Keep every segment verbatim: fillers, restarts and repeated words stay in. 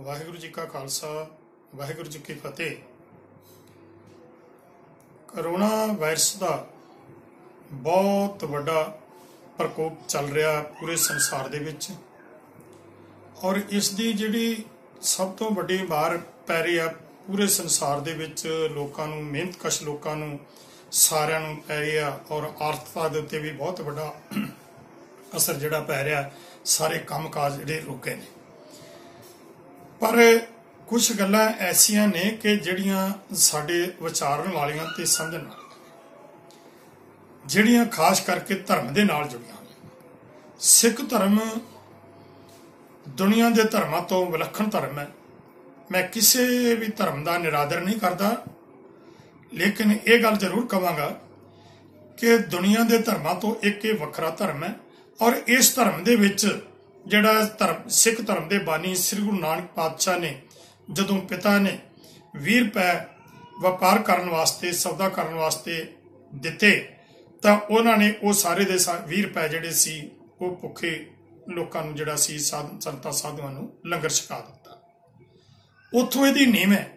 वाहिगुरु जी का खालसा वाहिगुरु जी की फतेह। Corona virus का बहुत बड़ा प्रकोप चल रहा पूरे संसार दे विच और इसकी जिहड़ी सब तो वड्डी मार पै रही है पूरे संसार दे विच लोकां नूं, मेहनतकश लोकां नूं सारिआं नूं पै रही है और आर्थिकता दे उत्ते भी बहुत बड़ा असर जिहड़ा पै रहा। सारे काम काज जिहड़े रुके ने, पर कुछ गल्लां ऐसियां ने कि जिहड़ियां साडे विचारन वालियां ते समझण वालियां, जिहड़ियां खास करके धर्म दे नाल जुड़ियां ने। सिख धर्म दुनिया के धर्मां तो विलखण धर्म है। मैं किसी भी धर्म का निरादर नहीं करता, लेकिन ये गल जरूर कहांगा कि दुनिया के धर्मां तो एक ये वखरा धर्म है। और इस धर्म दे विच जिहड़ा धर्म सिख धर्म के बानी श्री गुरु नानक पातशाह ने जदों पिता ने बीस रुपए व्यापार करने वास्ते सौदा करने वास्ते दिते, तां उन्हां ने वो सारे दे बीस रुपए जिहड़े सी वो भुखे लोकां नूं जिहड़ा सी साध संतां साधुआं नूं लंगर छका दिता। उत्थों इहदी नीम है।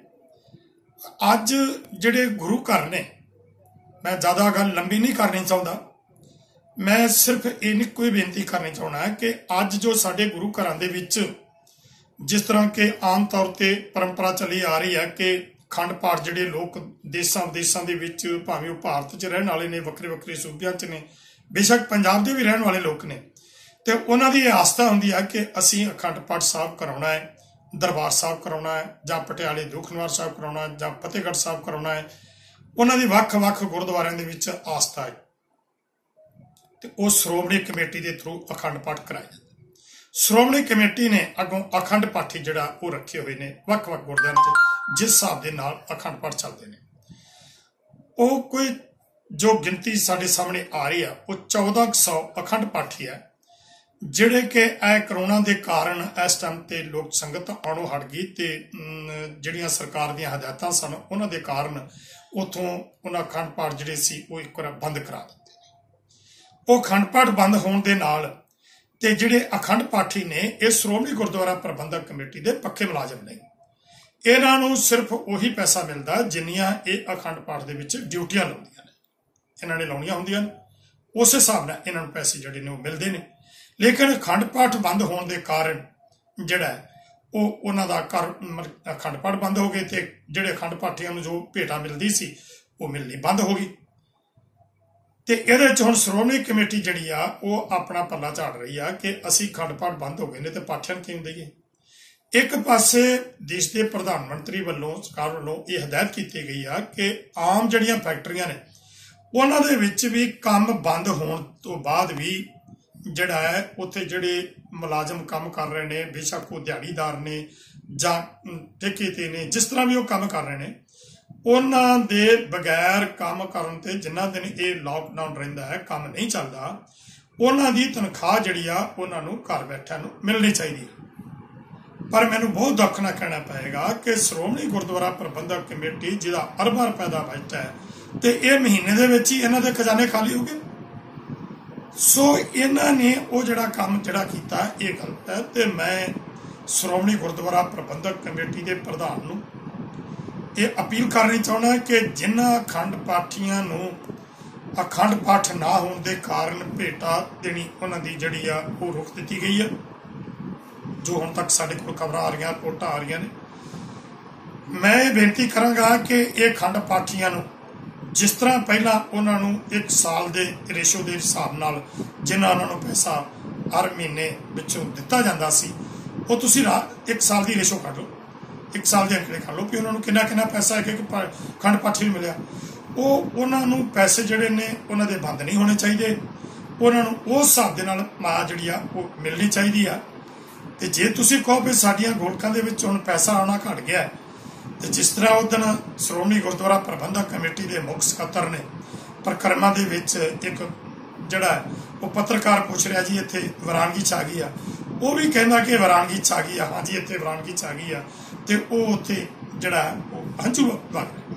अज जिहड़े गुरु घर ने, मैं ज़्यादा गल लंबी नहीं करनी चाहुंदा, मैं सिर्फ इनको ही बेनती करनी चाहना है कि अज जो साडे गुरु घरां दे विच जिस तरह के आम तौर पर परंपरा चली आ रही है कि खंड पाठ जिहड़े लोग देसां विदेसां दे विच भावें वो भारत च रहण वाले ने, वक्रे वक्रे सूबियां च ने, बेशक पंजाब दे भी रहण वाले लोग ने, ते उन्हां दी आस्था हुंदी है कि असीं अखंड पाठ साहब कराउणा है, दरबार साहब कराउणा है, जां पटियाले दुख निवार साहब कराउणा है, जां फतेहगढ़ साहब कराउणा है। उन्हां दी वख वख गुरुद्वारिआं दे विच आस्था है ते वो श्रोमणी कमेटी के थ्रू अखंड पाठ कराए जाते। श्रोमणी कमेटी ने अगों अखंड पाठी जिहड़ा वो रखे हुए ने वख वख गुरद्वारिआं च, जिस हिसाब के नाल अखंड पाठ चलते हैं। वो कोई जो गिनती साडे सामने आ रही है वो चौदह सौ अखंड पाठी है, जिहड़े कि ए करोना के कारण इस टाइम ते लोक संगत आउणों हट गई ते जिहड़ियां सरकार दीयां हदायतां सन उन्हां दे कारण उत्थों उन्हां अखंड पाठ जिहड़े सी वो एक बार बंद करा दित्ते। वो अखंड पाठ बंद होने के नाल ते जिहड़े अखंड पाठी ने ये श्रोमणी गुरुद्वारा प्रबंधक कमेटी के पक्के मुलाजम ने। इन्हां नूं सिर्फ उही पैसा मिलता जिन्नियां ये अखंड पाठ दे विच ड्यूटियां लाउंदियां ने, इन्हां ने लाउणियां हुंदियां ने, उस हिसाब नाल इन्हां नूं पैसे जिहड़े ने मिलते हैं। लेकिन अखंड पाठ बंद होने के कारण जिहड़ा वो उन्हां दा घर अखंड पाठ बंद हो गए ते जिहड़े अखंड पाठियां नूं जो भेटां मिलदी सी वो मिलनी बंद हो गई। ते इहदे च हुण श्रोमणी कमेटी जिहड़ी आ वो अपना पल्ला झाड़ रही है कि असीं अखंड पाठ बंद हो गए ने ते पाठियां नूं किवें देईए। एक पासे देश के प्रधानमंत्री वालों सरकार वालों ये हदायत की गई है कि आम जिहड़ियां फैक्ट्रियां ने उन्हां दे विच भी काम बंद होने तो बाद भी जिहड़ा है उत्थे जिहड़े मुलाजम काम कर रहे ने, बेशक वो दिहाड़ीदार ने जां ठेके ते ने, जिस तरह भी वो काम कर रहे ने, उन्हां दे बगैर काम करन ते जिन्ना दिन ये लॉकडाउन रहिंदा है, काम नहीं चलता, उन्हां दी तनख्वाह जिहड़ी आ उन्हां नूं घर बैठिआं नूं मिलनी चाहिदी है। पर मैनूं बहुत दुख नाल कहना पएगा कि श्रोमणी गुरुद्वारा प्रबंधक कमेटी जिहदा अरबां रुपए दा बजट है ते ये महीने दे विच ही इन्हां दे खजाने खाली हो गए। सो इन्हां ने वो जिहड़ा काम जिहड़ा कीता ये गलत है ते मैं श्रोमणी गुरुद्वारा प्रबंधक कमेटी के प्रधान नूं ये अपील करनी चाहना कि जिन्हां अखंड पाठियां नूं अखंड पाठ ना होने के कारण भेटा देनी उन्हां दी जिहड़ी आ वो रोक दी गई है। जो हुण तक साडे कोल खबरां आ रही रिपोर्टां आ रही ने, मैं बेनती करांगा कि ये अखंड पाठियां नूं जिस तरह पहला उन्हां नूं एक साल के रेशो के हिसाब नाल जिन्ना उन्हां नूं पैसा हर महीने विचों दिता जांदा सी, वो तुसीं एक साल की रेशो कढ लो, एक साल के अंकड़े कर लो कि उन्होंने कितना कितना पैसा एक एक खंड पाठी नूं मिलिया। वो उन्होंने पैसे जिहड़े ने उन्होंने बंद नहीं होने चाहिए, उन्होंने उस हिसाब के नाल मां जिहड़ी आ वो मिलनी चाहिए आ। ते जे तुसीं कहो भी साडियां गोलकां दे विच हुण पैसा आना घट गया है, तो जिस तरह उस दिन श्रोमणी गुरुद्वारा प्रबंधक कमेटी के मुख सकत्तर ने परिक्रमा दे विच एक जिहड़ा वो पत्रकार पूछ रहा जी इत्थे वरानगी च आ गई आ, वो भी कहना कि वरानगी च आ गई आ, हाँ जी इत्थे वरानगी च आ गई आ, ते वो उत्थे जिहड़ा वो हंझू वग रहे।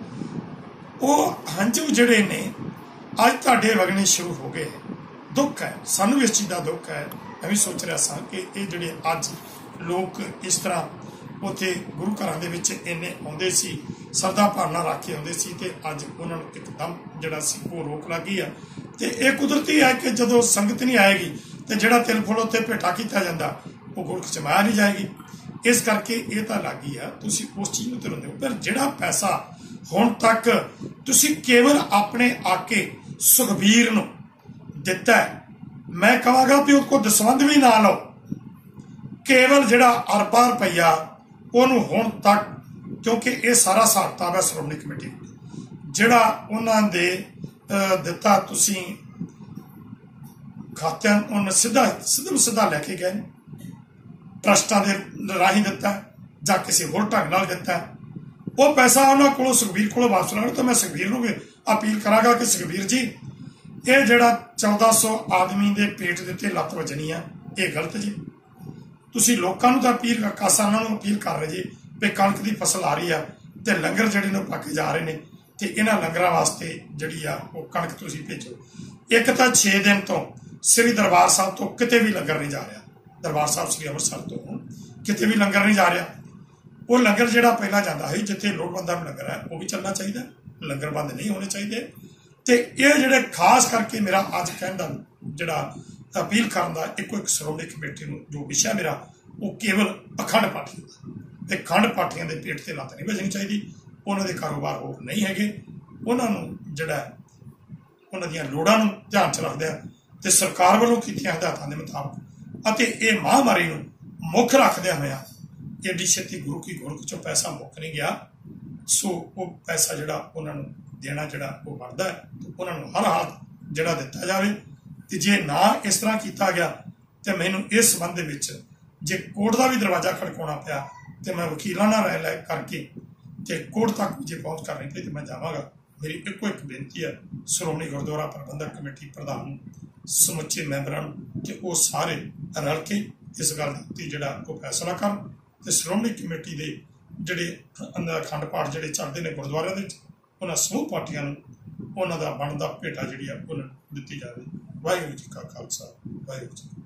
वो हंझू जिहड़े ने अज तुहाडे वगने शुरू हो गए। दुख है, सानू इस चीज़ का दुख है। मैं भी सोच रहा सा कि ये जिहड़े अज लोग इस तरह ਉੱਥੇ ਗੁਰੂ ਘਰਾਂ ਦੇ ਵਿੱਚ ਇੰਨੇ ਆਉਂਦੇ ਸੀ, ਸਰਦਾ ਭਾਵਨਾ ਰੱਖ ਕੇ ਆਉਂਦੇ ਸੀ, ਤੇ ਅੱਜ ਉਹਨਾਂ ਨੂੰ ਇੱਕਦਮ ਜਿਹੜਾ ਸੀ ਉਹ ਰੋਕ ਲੱਗ ਗਈ ਆ। ਤੇ ਇਹ ਕੁਦਰਤੀ ਹੈ ਕਿ ਜਦੋਂ ਸੰਗਤ ਨਹੀਂ ਆਏਗੀ ਤੇ ਜਿਹੜਾ ਤਿਲ ਫੁੱਲ ਉੱਤੇ ਭੇਟਾ ਕੀਤਾ ਜਾਂਦਾ ਉਹ ਗੁਰਖ ਚ ਮਾਇਆ ਨਹੀਂ ਜਾਏਗੀ। ਇਸ ਕਰਕੇ ਇਹ ਤਾਂ ਲੱਗ ਗਈ ਆ, ਤੁਸੀਂ ਉਸ ਚੀਜ਼ ਨੂੰ ਤੁਰਦੇ ਹੋ। ਪਰ ਜਿਹੜਾ ਪੈਸਾ ਹੁਣ ਤੱਕ ਤੁਸੀਂ ਕੇਵਲ ਆਪਣੇ ਆਕੇ ਸੁਖਬੀਰ ਨੂੰ ਦਿੱਤਾ, ਮੈਂ ਕਹਾਂਗਾ ਵੀ ਉਹ ਕੋ ਦਸਵੰਧ ਵੀ ਨਾ ਲਓ। ਕੇਵਲ ਜਿਹੜਾ ਅਰਬਾਂ ਰੁਪਈਆ ਉਹਨੂੰ ਹੁਣ ਤੱਕ, ਕਿਉਂਕਿ ਇਹ ਸਾਰਾ ਹਿਸਾਬ ਕਿਤਾਬ ਹੈ ਸ਼੍ਰੋਮਣੀ ਕਮੇਟੀ ਜਿਹੜਾ ਉਹਨਾਂ ਦੇ ਦਿੱਤਾ, ਤੁਸੀਂ ਖਾਤਿਆਂ ਉਹਨੂੰ ਸਿੱਧਾ ਸਿੱਧਾ ਸਿੱਧਾ ਲੈ ਕੇ ਗਏ, ਟਰਸਟਾਂ ਦੇ ਰਾਹੀਂ ਦਿੱਤਾ ਜਾਂ ਕਿਸੇ ਹੋਰ ਢੰਗ ਨਾਲ ਦਿੱਤਾ। ਉਹ ਪੈਸਾ ਉਹਨਾਂ ਕੋਲੋਂ ਸੁਖਬੀਰ ਕੋਲੋਂ ਵਾਪਸ ਲੈਣਾ। ਤਾਂ ਮੈਂ ਸੁਖਬੀਰ ਨੂੰ ਵੀ ਅਪੀਲ ਕਰਾਂਗਾ ਕਿ ਸੁਖਬੀਰ ਜੀ, ਇਹ ਜਿਹੜਾ ਚੌਦਾਂ ਸੌ ਆਦਮੀ ਦੇ ਪੇਟ ਦੇ ਉੱਤੇ ਲੱਤ ਵੱਜਣੀ ਆ, ਇਹ ਗਲਤ ਜੀ। ਤੁਸੀਂ ਲੋਕਾਂ ਨੂੰ ਤਾਂ ਅਪੀਲ, ਕਿਸਾਨਾਂ ਨੂੰ ਅਪੀਲ ਕਰ ਰਹੇ ਜੀ ਵੀ ਕਣਕ ਦੀ ਫਸਲ ਆ ਰਹੀ ਆ ਤੇ ਲੰਗਰ ਜਿਹੜੇ ਨੇ ਪੱਕੇ ਜਾ ਰਹੇ ਨੇ, ਤੇ ਇਹਨਾਂ ਲੰਗਰਾਂ ਵਾਸਤੇ ਜਿਹੜੀ ਆ ਉਹ ਕਣਕ ਤੁਸੀਂ ਭੇਜੋ। ਇੱਕ ਤਾਂ ਛੇ ਦਿਨ ਤੋਂ ਸ੍ਰੀ ਦਰਬਾਰ ਸਾਹਿਬ ਤੋਂ ਕਿਤੇ ਵੀ ਲੰਗਰ ਨਹੀਂ ਜਾ ਰਿਹਾ, ਦਰਬਾਰ ਸਾਹਿਬ ਸ੍ਰੀ ਅੰਮ੍ਰਿਤਸਰ ਤੋਂ ਕਿਤੇ ਵੀ ਲੰਗਰ ਨਹੀਂ ਜਾ ਰਿਹਾ। ਉਹ ਲੰਗਰ ਜਿਹੜਾ ਪਹਿਲਾਂ ਜਾਂਦਾ ਸੀ, ਜਿੱਥੇ ਲੋੜਵੰਦਾਂ ਨੂੰ ਲੰਗਰ ਹੈ, ਉਹ ਵੀ ਚੱਲਣਾ ਚਾਹੀਦਾ, ਲੰਗਰ ਬੰਦ ਨਹੀਂ ਹੋਣੇ ਚਾਹੀਦੇ। ਤੇ ਇਹ ਜਿਹੜੇ ਖਾਸ ਕਰਕੇ ਮੇਰਾ ਅੱਜ ਕਹਿਣ ਦਾ ਜਿਹੜਾ ਅਪੀਲ ਕਰਨ ਦਾ ਇੱਕੋ ਇੱਕ ਸ਼੍ਰੋਮਣੀ ਕਮੇਟੀ ਨੂੰ ਜੋ ਵਿਸ਼ਾ ਮੇਰਾ, ਉਹ ਕੇਵਲ ਅਖੰਡ ਪਾਠੀਆਂ ਦਾ, ਤੇ ਖੰਡ ਪਾਠੀਆਂ ਦੇ ਪੇਟ ਤੇ ਲੱਤ ਨਹੀਂ ਵੱਜਣੀ ਚਾਹੀਦੀ। ਉਹਨਾਂ ਦੇ ਕਾਰੋਬਾਰ ਹੋਰ ਨਹੀਂ ਹੈਗੇ, ਉਹਨਾਂ ਨੂੰ ਜਿਹੜਾ ਉਹਨਾਂ ਦੀਆਂ ਲੋੜਾਂ ਨੂੰ ਧਿਆਨ 'ਚ ਰੱਖਦਿਆਂ ਤੇ ਸਰਕਾਰ ਵੱਲੋਂ ਕੀਤੀਆਂ ਹਦਾਇਤਾਂ ਦੇ ਮੁਤਾਬਕ ਅਤੇ ਇਹ ਮਹਾਂਮਾਰੀ ਨੂੰ ਮੁੱਖ ਰੱਖਦਿਆਂ ਹੋਇਆ ਏਡੀ ਛੇਤੀ ਗੁਰੂ ਕੀ ਗੁਰਕ 'ਚੋਂ ਪੈਸਾ ਮੁੱਕ ਨਹੀਂ ਗਿਆ। ਸੋ ਉਹ ਪੈਸਾ ਜਿਹੜਾ ਉਹਨਾਂ ਨੂੰ ਦੇਣਾ ਜਿਹੜਾ ਉਹ ਬਣਦਾ ਹੈ, ਉਹਨਾਂ ਨੂੰ ਹਰ ਹਾਲਤ ਜਿਹੜਾ ਦਿੱਤਾ ਜਾਵੇ। ਤੇ ਜੇ ਨਾ ਇਸ ਤਰ੍ਹਾਂ ਕੀਤਾ ਗਿਆ ਤੇ ਮੈਨੂੰ ਇਸ ਸੰਬੰਧ ਦੇ ਵਿੱਚ ਜੇ ਕੋਰਟ ਦਾ ਵੀ ਦਰਵਾਜ਼ਾ ਖੜਕਾਉਣਾ ਪਿਆ ਤੇ ਮੈਂ ਵਕੀਲਾਂ ਨਾਲ ਰਾਏ ਲੈ ਕਰਕੇ ਤੇ ਕੋਰਟ ਤੱਕ ਜੇ ਪਹੁੰਚ ਕਰਨੀ ਪਈ ਤੇ ਮੈਂ ਜਾਵਾਂਗਾ। ਮੇਰੀ ਇੱਕੋ ਇੱਕ ਬੇਨਤੀ ਹੈ ਸ਼੍ਰੋਮਣੀ ਗੁਰਦੁਆਰਾ ਪ੍ਰਬੰਧਕ ਕਮੇਟੀ ਪ੍ਰਧਾਨ ਨੂੰ, ਸਮੁੱਚੇ ਮੈਂਬਰਾਂ ਨੂੰ, ਕਿ ਉਹ ਸਾਰੇ ਰਲ ਕੇ ਇਸ ਗੱਲ ਦੀ ਜਿਹੜਾ ਉਹ ਫੈਸਲਾ ਕਰਨ ਤੇ ਸ਼੍ਰੋਮਣੀ ਕਮੇਟੀ ਦੇ ਜਿਹੜੇ ਅਖੰਡ ਪਾਠ ਜਿਹੜੇ ਚੱਲਦੇ ਨੇ ਗੁਰਦੁਆਰਿਆਂ ਦੇ ਵਿੱਚ, ਉਹਨਾਂ ਸਮੂਹ ਪਾਰਟੀਆਂ ਨੂੰ ਉਹਨਾਂ ਦਾ ਬਣਦਾ ਭੇਟਾ ਜਿਹੜੀ ਆ ਉਹਨਾਂ ਨੂੰ ਦਿੱਤੀ ਜਾਵੇ। ਵਾਹਿਗੁਰੂ ਜੀ ਕਾ ਖਾਲਸਾ, ਵਾਹਿਗੁਰੂ ਜੀ।